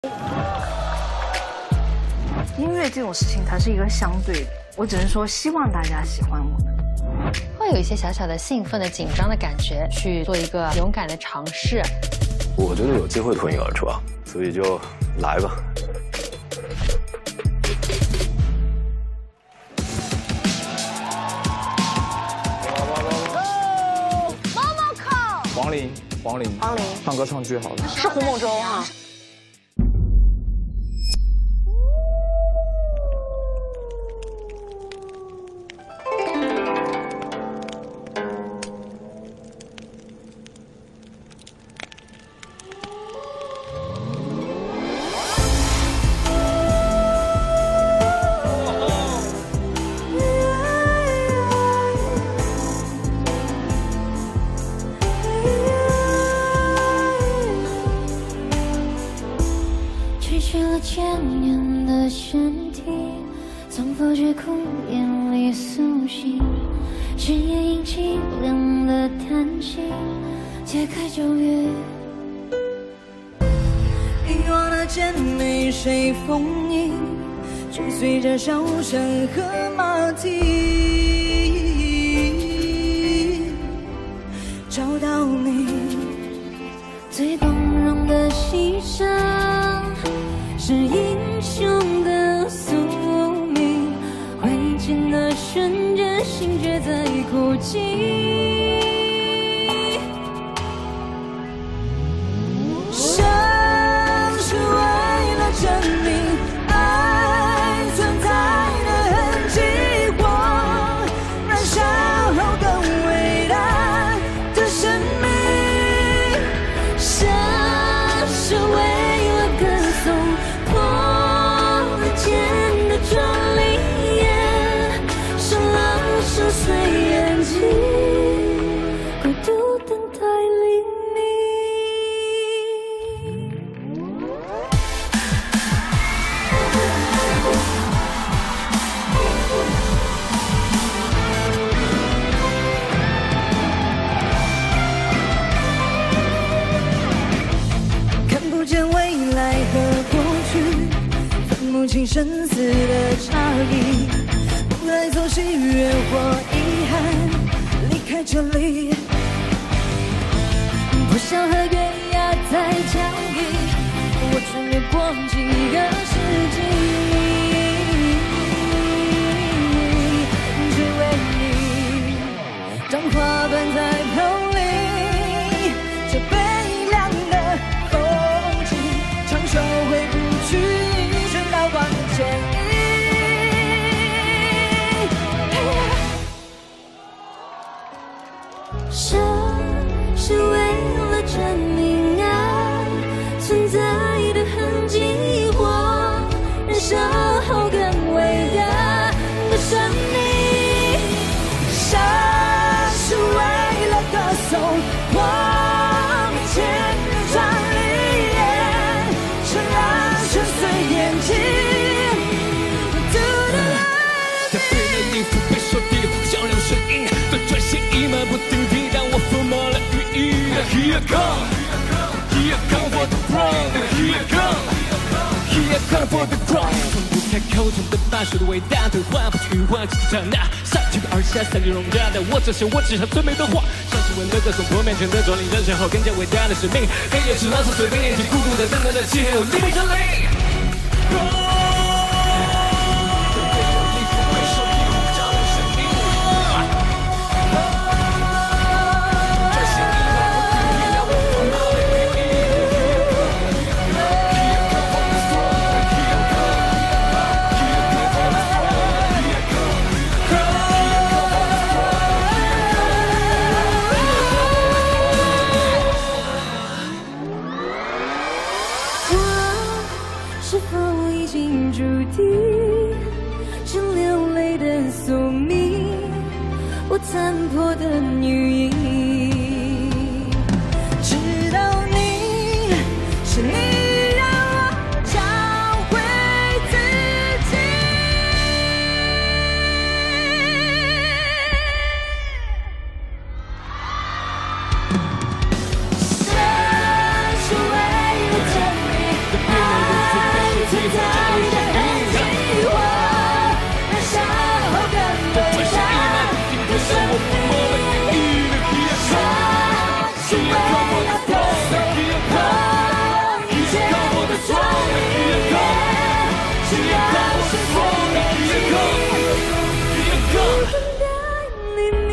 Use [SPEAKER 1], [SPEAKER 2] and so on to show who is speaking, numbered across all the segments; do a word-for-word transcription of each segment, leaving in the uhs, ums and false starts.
[SPEAKER 1] 音乐这种事情，它是一个相对的，我只能说希望大家喜欢我们。
[SPEAKER 2] 会有一些小小的兴奋的、紧张的感觉，去做一个勇敢的尝试。
[SPEAKER 3] 我觉得有机会脱颖而出啊，所以就来吧。
[SPEAKER 4] 毛毛靠！
[SPEAKER 5] 黄龄，黄龄，
[SPEAKER 4] 黄龄，
[SPEAKER 5] 唱歌唱剧好了。
[SPEAKER 4] 是胡梦舟哈。
[SPEAKER 6] 去了千年的身体，从否决哭眼里苏醒，深夜引起凉的叹息，解开旧约。
[SPEAKER 7] 遗忘的剑没谁封印，追随着笑声和马蹄，找到你
[SPEAKER 6] 最光荣的牺牲。 是英雄的宿命，挥剑的瞬间，心却在哭泣。
[SPEAKER 7] 生是为了证明爱存在的痕迹，我燃烧后更伟大的生命。
[SPEAKER 6] 生是为了歌颂。 碎眼睛，孤独等待黎明。
[SPEAKER 7] 看不见未来和过去，分不清生死的差异。 不来从喜悦或遗憾离开这里，
[SPEAKER 6] 不想和月牙再交易，我穿越过几个世纪，只为你，当花瓣在飘零，
[SPEAKER 7] 这悲凉的风景，长久回不去，全刀光剑影。
[SPEAKER 6] 生是为了证明爱存在的痕迹，或燃烧后更伟大的生命。
[SPEAKER 7] 生是为了歌颂我面前的壮丽，绚烂深邃眼睛。
[SPEAKER 8] 他被了衣服，被说地交流声音，对转线一马不停蹄。 Here come, here come for the throne. Here come, here come for the throne. 从不开口，从不把说的伟大，对话不去语化，只是长大。上去的而下，三里容家的我，这些我只想最美的话。上新闻的歌颂破面前的壮丽，人生后更加伟大的使命。黑夜是老师随便眼睛，孤独的等待的气候，黎明降临。
[SPEAKER 6] 是否已经注定是流泪的宿命？我残破的女影，
[SPEAKER 7] 知道你是你让我找回自己。生是为了证明爱。 在的很计划，燃烧后更伟大的生命。他是为了透透一切的壮丽，只要是我的记忆，不带你你。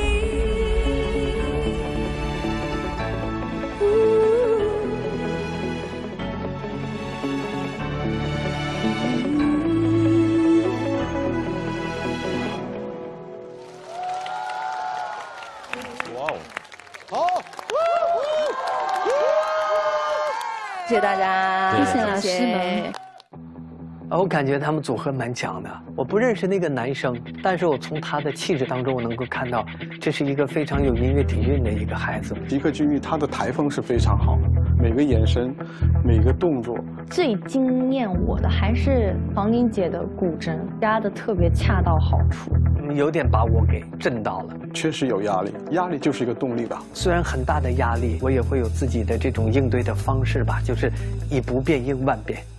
[SPEAKER 1] 谢谢大家，
[SPEAKER 3] 谢
[SPEAKER 2] 谢老师们。
[SPEAKER 9] 我感觉他们组合蛮强的。我不认识那个男生，但是我从他的气质当中，我能够看到，这是一个非常有音乐底蕴的一个孩子。
[SPEAKER 5] 吉克隽逸他的台风是非常好的，每个眼神，每个动作。
[SPEAKER 10] 最惊艳我的还是黄玲姐的古筝，压的特别恰到好处，
[SPEAKER 9] 有点把我给震到了。
[SPEAKER 5] 确实有压力，压力就是一个动力吧。
[SPEAKER 9] 虽然很大的压力，我也会有自己的这种应对的方式吧，就是以不变应万变。